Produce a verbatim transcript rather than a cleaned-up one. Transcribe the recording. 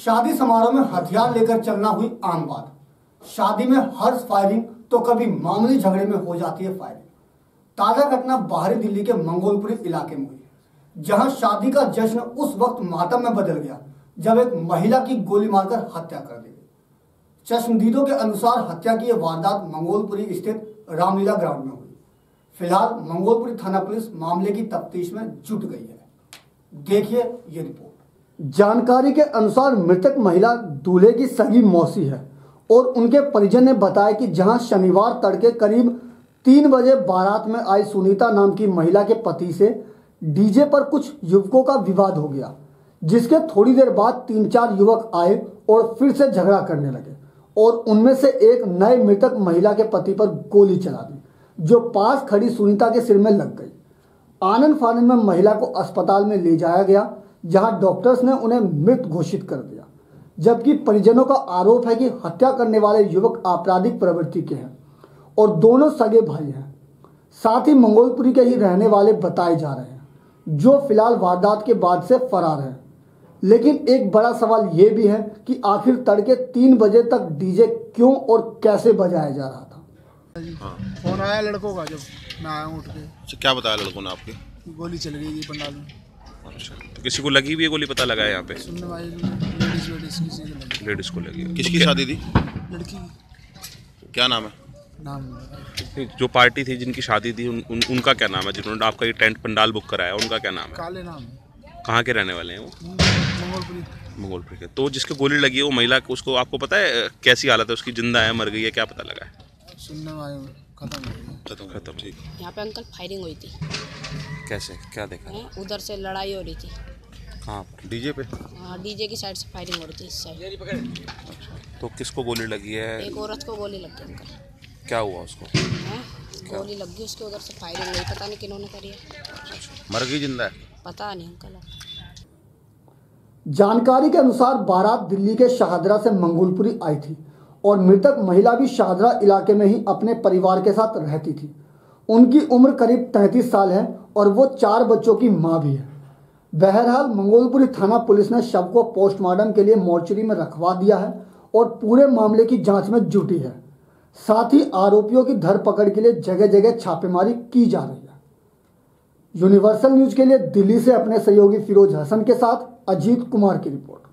शादी समारोह में हथियार लेकर चलना हुई आम बात। शादी में हर्ष फायरिंग तो कभी मामूली झगड़े में हो जाती है फायरिंग। ताजा घटना बाहरी दिल्ली के मंगोलपुरी इलाके में हुई, जहां शादी का जश्न उस वक्त मातम में बदल गया जब एक महिला की गोली मारकर हत्या कर दी गई। चश्मदीदों के अनुसार हत्या की यह वारदात मंगोलपुरी स्थित रामलीला ग्राउंड में हुई। फिलहाल मंगोलपुरी थाना पुलिस मामले की तफ्तीश में जुट गई है। देखिए ये रिपोर्ट। जानकारी के अनुसार मृतक महिला दूल्हे की सगी मौसी है और उनके परिजन ने बताया कि जहां शनिवार तड़के करीब तीन बजे बारात में आई सुनीता नाम की महिला के पति से डीजे पर कुछ युवकों का विवाद हो गया, जिसके थोड़ी देर बाद तीन चार युवक आए और फिर से झगड़ा करने लगे और उनमें से एक नए मृतक महिला के पति पर गोली चला दी, जो पास खड़ी सुनीता के सिर में लग गई। आनंद फानंद में महिला को अस्पताल में ले जाया गया, जहां डॉक्टर्स ने उन्हें मृत घोषित कर दिया, जबकि परिजनों का आरोप है कि हत्या करने वाले युवक आपराधिक प्रवृत्ति के हैं और दोनों सगे भाई हैं। साथ ही मंगोलपुरी के ही रहने वाले बताए जा रहे हैं, जो फिलहाल वारदात के बाद से फरार है। लेकिन एक बड़ा सवाल ये भी है कि आखिर तड़के तीन बजे तक डीजे क्यों और कैसे बजाया जा रहा था। हाँ। फोन आया लड़कों का, जब मैं आया उठ के। अच्छा, क्या बताया लड़कों ने आपके? गोली चल गई थी पंडाल में। अच्छा, तो किसी को लगी भी है गोली, पता लगा है यहाँ पे? सुनने वाली लेडीज लेडीज किसी को लगी। लेडीज को लगी है। किसकी शादी थी? लड़की। क्या नाम है? नाम जो पार्टी थी जिनकी शादी थी उन, उन, उनका क्या नाम है? जिन्होंने आपका ये टेंट पंडाल बुक कराया उनका क्या नाम है? काले नाम है। कहाँ के रहने वाले हैं वो? मंगोलपुरी। मंगोलपुरी के। तो जिसके गोली लगी है वो महिला, उसको आपको पता है कैसी हालत है उसकी? जिंदा है, मर गई है, क्या पता लगा है? सुनने वाले खत्म हो गई। खत्म खत्म ठीक। यहाँ पे अंकल फायरिंग हुई थी। कैसे, क्या देखा? है उधर से लड़ाई हो रही थी। कहाँ? डीजे पे? हाँ, डीजे की साइड से फायरिंग हो रही थी इस साइड। अच्छा, तो किसको गोली लगी है? एक औरत को गोली लग गई अंकल। क्या हुआ उसको? है गोली लग गई उसके, उधर से फायरिंग हुई, पता नहीं किन्होंने करी है। मर गई, जिंदा है? पता नहीं अंकल। जानकारी के अनुसार बारात दिल्ली के शाहदरा से मंगोलपुरी आई थी और मृतक महिला भी शाहदरा इलाके में ही अपने परिवार के साथ रहती थी। उनकी उम्र करीब तैंतीस साल है और वो चार बच्चों की मां भी है। बहरहाल मंगोलपुरी थाना पुलिस ने शव को पोस्टमार्टम के लिए मोर्चरी में रखवा दिया है और पूरे मामले की जांच में जुटी है। साथ ही आरोपियों की धरपकड़ के लिए जगह जगह छापेमारी की जा रही है। यूनिवर्सल न्यूज के लिए दिल्ली से अपने सहयोगी फिरोज हसन के साथ अजीत कुमार की रिपोर्ट।